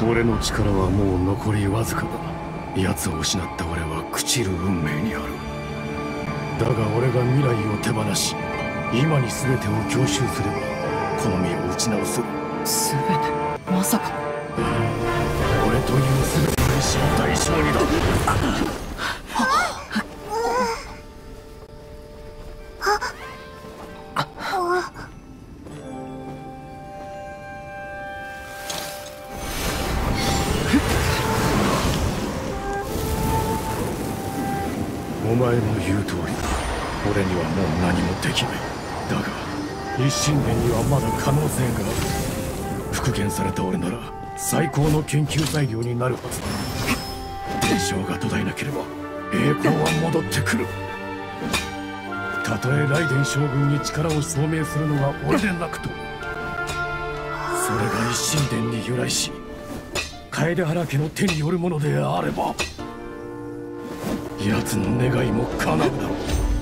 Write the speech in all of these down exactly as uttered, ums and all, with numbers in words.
俺の力はもう残りわずかだ。奴を失った俺は朽ちる運命にある。だが俺が未来を手放し、今に全てを享受すればこの身を打ち直せる。 全て？まさか俺という全ての意志を代償にだ。お前の言う通りだ。俺にはもう何もできない。だが一神殿にはまだ可能性がある。復元された俺なら最高の研究材料になるはずだ。伝承が途絶えなければ栄光は戻ってくる。たとえ雷電将軍に力を証明するのが俺でなくとも、それが一神殿に由来し楓原家の手によるものであれば、奴の願いも叶うだろう。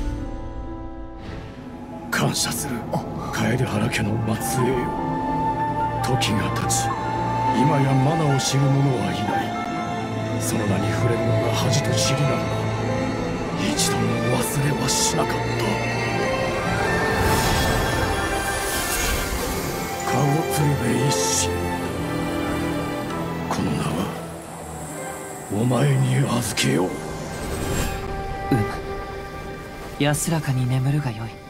感謝する楓原家の末裔よ。時が経ち今やマナを知る者はいない。その名に触れるのが恥と知りながら一度も忘れはしなかった。顔鶴瓶一心、この名はお前に預けよう。 うむ、安らかに眠るがよい。